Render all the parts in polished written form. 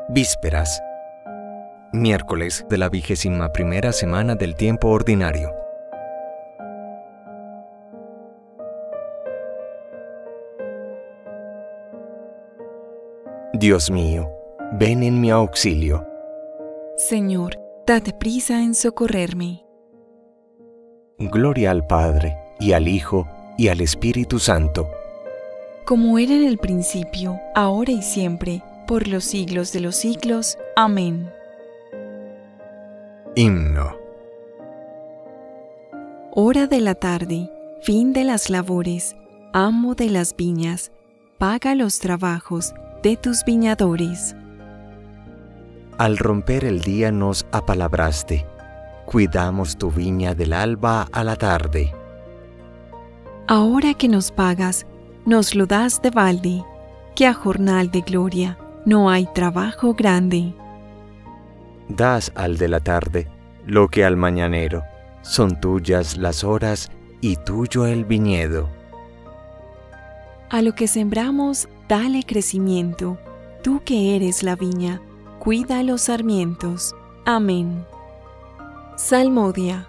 Vísperas. Miércoles de la 21ª semana del tiempo ordinario. Dios mío, ven en mi auxilio. Señor, date prisa en socorrerme. Gloria al Padre, y al Hijo, y al Espíritu Santo. Como era en el principio, ahora y siempre, por los siglos de los siglos. Amén. Himno. Hora de la tarde, fin de las labores, amo de las viñas, paga los trabajos de tus viñadores. Al romper el día nos apalabraste, cuidamos tu viña del alba a la tarde. Ahora que nos pagas, nos lo das de balde, que a jornal de gloria no hay trabajo grande. Das al de la tarde lo que al mañanero, son tuyas las horas y tuyo el viñedo. A lo que sembramos, dale crecimiento, tú que eres la viña, cuida los sarmientos. Amén. Salmodia.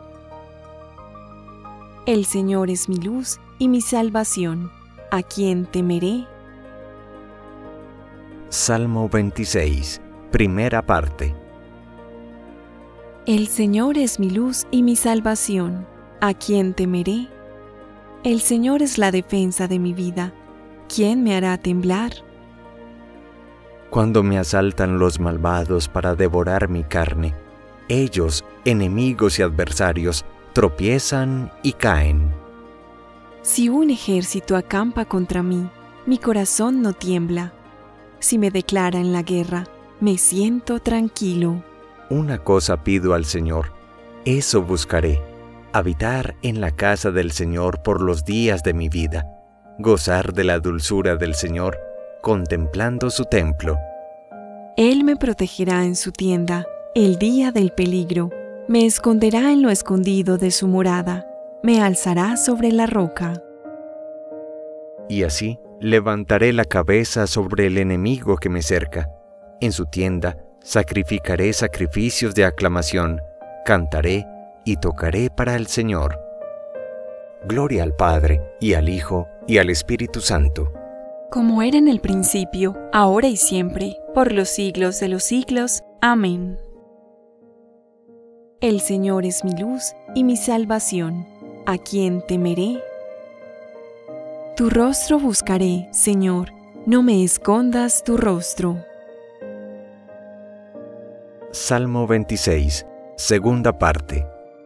El Señor es mi luz y mi salvación, ¿a quién temeré? Salmo 26, primera parte. El Señor es mi luz y mi salvación, ¿a quién temeré? El Señor es la defensa de mi vida, ¿quién me hará temblar? Cuando me asaltan los malvados para devorar mi carne, ellos, enemigos y adversarios, tropiezan y caen. Si un ejército acampa contra mí, mi corazón no tiembla. Si me declaran la guerra, me siento tranquilo. Una cosa pido al Señor, eso buscaré, habitar en la casa del Señor por los días de mi vida, gozar de la dulzura del Señor, contemplando su templo. Él me protegerá en su tienda, el día del peligro, me esconderá en lo escondido de su morada, me alzará sobre la roca. Y así levantaré la cabeza sobre el enemigo que me cerca. En su tienda sacrificaré sacrificios de aclamación, cantaré y tocaré para el Señor. Gloria al Padre, y al Hijo, y al Espíritu Santo. Como era en el principio, ahora y siempre, por los siglos de los siglos. Amén. El Señor es mi luz y mi salvación, ¿a quién temeré? Tu rostro buscaré, Señor, no me escondas tu rostro. Salmo 26, segunda parte.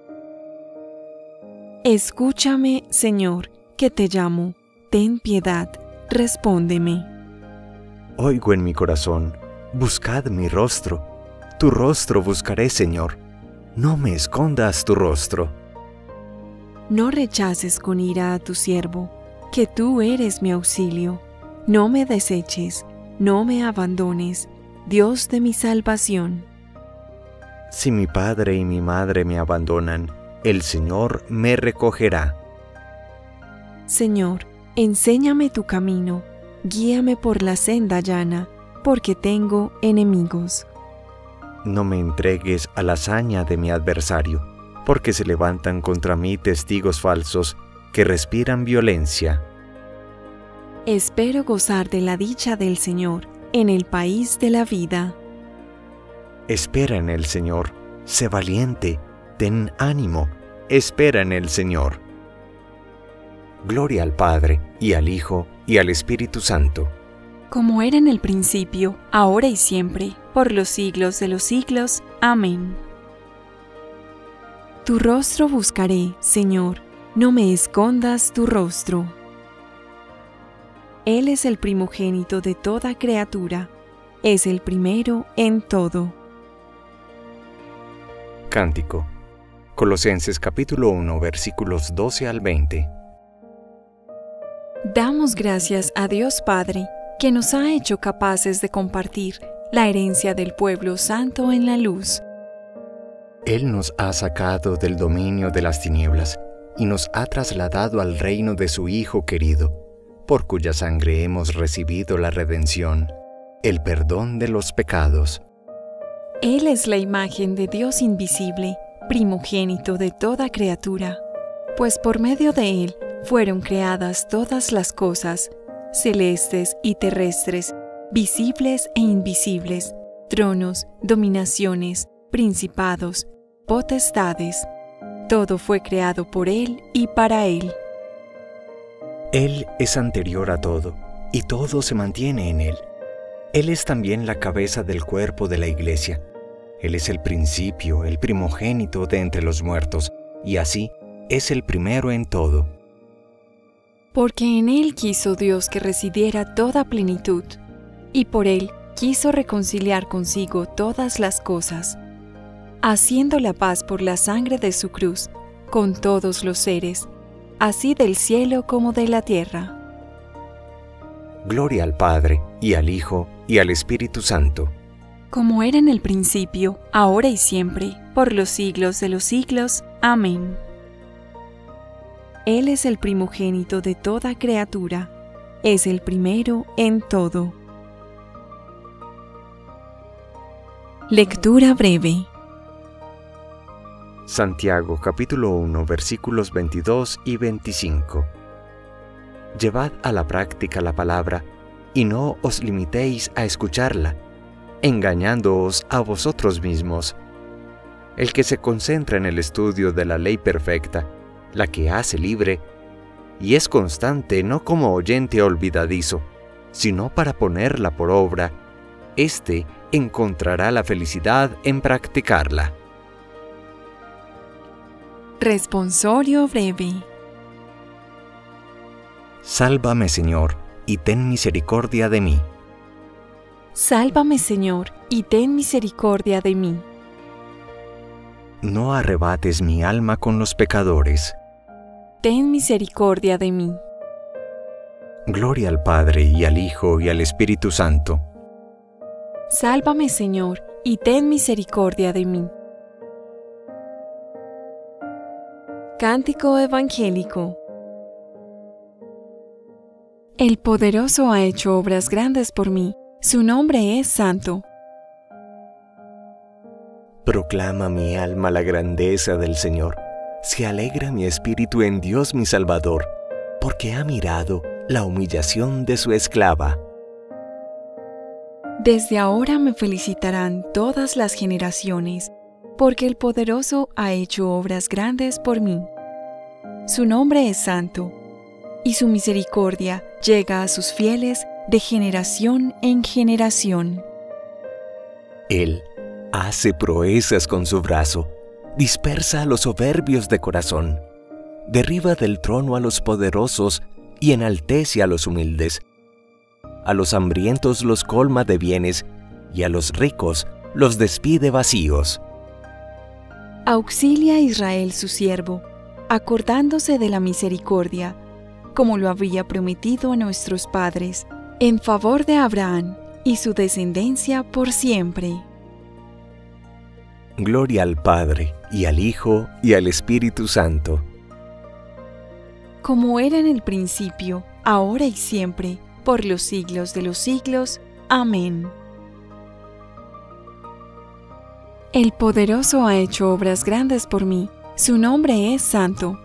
Escúchame, Señor, que te llamo, ten piedad, respóndeme. Oigo en mi corazón, buscad mi rostro. Tu rostro buscaré, Señor. No me escondas tu rostro. No rechaces con ira a tu siervo, que tú eres mi auxilio. No me deseches, no me abandones, Dios de mi salvación. Si mi padre y mi madre me abandonan, el Señor me recogerá. Señor, enséñame tu camino, guíame por la senda llana, porque tengo enemigos. No me entregues a la hazaña de mi adversario, porque se levantan contra mí testigos falsos que respiran violencia. Espero gozar de la dicha del Señor en el país de la vida. Espera en el Señor, sé valiente, ten ánimo, espera en el Señor. Gloria al Padre, y al Hijo, y al Espíritu Santo. Como era en el principio, ahora y siempre, por los siglos de los siglos. Amén. Tu rostro buscaré, Señor, no me escondas tu rostro. Él es el primogénito de toda criatura, es el primero en todo. Cántico. Colosenses capítulo 1, versículos 12 al 20. Damos gracias a Dios Padre, que nos ha hecho capaces de compartir la herencia del pueblo santo en la luz. Él nos ha sacado del dominio de las tinieblas y nos ha trasladado al reino de su Hijo querido, por cuya sangre hemos recibido la redención, el perdón de los pecados. Él es la imagen de Dios invisible, primogénito de toda criatura, pues por medio de Él fueron creadas todas las cosas, celestes y terrestres, visibles e invisibles, tronos, dominaciones, principados, potestades. Todo fue creado por Él y para Él. Él es anterior a todo, y todo se mantiene en Él. Él es también la cabeza del cuerpo de la Iglesia. Él es el principio, el primogénito de entre los muertos, y así es el primero en todo. Porque en Él quiso Dios que residiera toda plenitud, y por Él quiso reconciliar consigo todas las cosas, haciendo la paz por la sangre de su cruz, con todos los seres, así del cielo como de la tierra. Gloria al Padre, y al Hijo, y al Espíritu Santo. Como era en el principio, ahora y siempre, por los siglos de los siglos. Amén. Él es el primogénito de toda criatura, es el primero en todo. Lectura breve. Santiago capítulo 1 versículos 22 y 25. Llevad a la práctica la palabra, y no os limitéis a escucharla, engañándoos a vosotros mismos. El que se concentra en el estudio de la ley perfecta, la que hace libre, y es constante no como oyente olvidadizo, sino para ponerla por obra, éste encontrará la felicidad en practicarla. Responsorio breve. Sálvame, Señor, y ten misericordia de mí. Sálvame, Señor, y ten misericordia de mí. No arrebates mi alma con los pecadores. Ten misericordia de mí. Gloria al Padre, y al Hijo, y al Espíritu Santo. Sálvame, Señor, y ten misericordia de mí. Cántico evangélico. El poderoso ha hecho obras grandes por mí. Su nombre es santo. Proclama mi alma la grandeza del Señor. Se alegra mi espíritu en Dios mi Salvador, porque ha mirado la humillación de su esclava. Desde ahora me felicitarán todas las generaciones, porque el poderoso ha hecho obras grandes por mí. Su nombre es santo, y su misericordia llega a sus fieles de generación en generación. Él hace proezas con su brazo, dispersa a los soberbios de corazón, derriba del trono a los poderosos y enaltece a los humildes. A los hambrientos los colma de bienes, y a los ricos los despide vacíos. Auxilia a Israel su siervo, acordándose de la misericordia, como lo había prometido a nuestros padres, en favor de Abraham y su descendencia por siempre. Gloria al Padre, y al Hijo, y al Espíritu Santo. Como era en el principio, ahora y siempre, por los siglos de los siglos. Amén. El poderoso ha hecho obras grandes por mí. Su nombre es santo.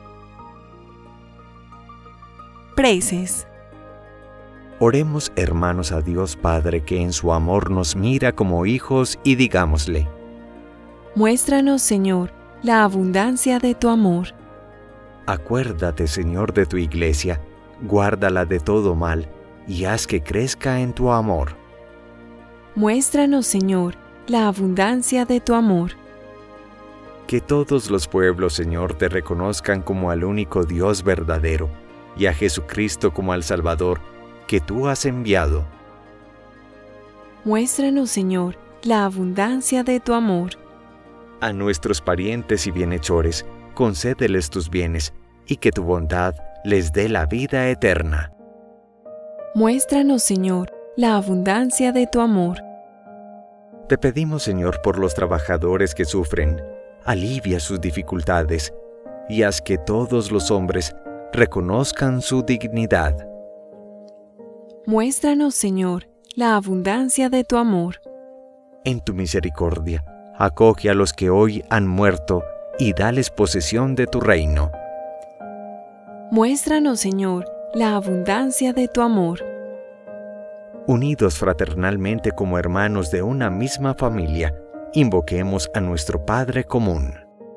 Preces. Oremos, hermanos, a Dios Padre, que en su amor nos mira como hijos, y digámosle: Muéstranos, Señor, la abundancia de tu amor. Acuérdate, Señor, de tu iglesia, guárdala de todo mal, y haz que crezca en tu amor. Muéstranos, Señor, la abundancia de tu amor. Que todos los pueblos, Señor, te reconozcan como al único Dios verdadero, y a Jesucristo como al Salvador, que tú has enviado. Muéstranos, Señor, la abundancia de tu amor. A nuestros parientes y bienhechores, concédeles tus bienes, y que tu bondad les dé la vida eterna. Muéstranos, Señor, la abundancia de tu amor. Te pedimos, Señor, por los trabajadores que sufren, alivia sus dificultades, y haz que todos los hombres reconozcan su dignidad. Muéstranos, Señor, la abundancia de tu amor. En tu misericordia, acoge a los que hoy han muerto y dales posesión de tu reino. Muéstranos, Señor, la abundancia de tu amor. Unidos fraternalmente como hermanos de una misma familia, invoquemos a nuestro Padre común.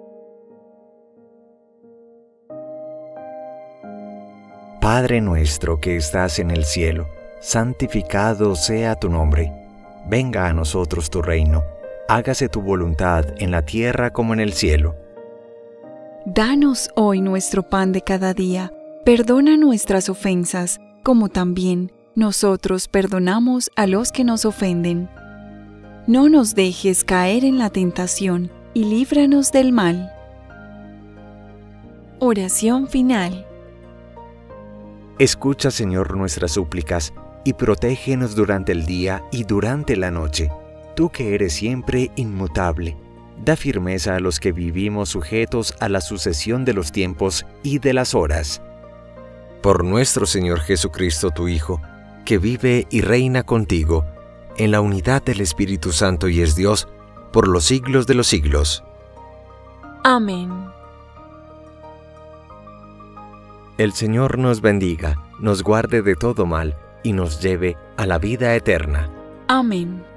Padre nuestro que estás en el cielo, santificado sea tu nombre. Venga a nosotros tu reino. Hágase tu voluntad en la tierra como en el cielo. Danos hoy nuestro pan de cada día. Perdona nuestras ofensas, como también nosotros perdonamos a los que nos ofenden. No nos dejes caer en la tentación y líbranos del mal. Oración final. Escucha, Señor, nuestras súplicas y protégenos durante el día y durante la noche. Tú que eres siempre inmutable, da firmeza a los que vivimos sujetos a la sucesión de los tiempos y de las horas. Por nuestro Señor Jesucristo, tu Hijo, que vive y reina contigo, en la unidad del Espíritu Santo y es Dios, por los siglos de los siglos. Amén. El Señor nos bendiga, nos guarde de todo mal y nos lleve a la vida eterna. Amén.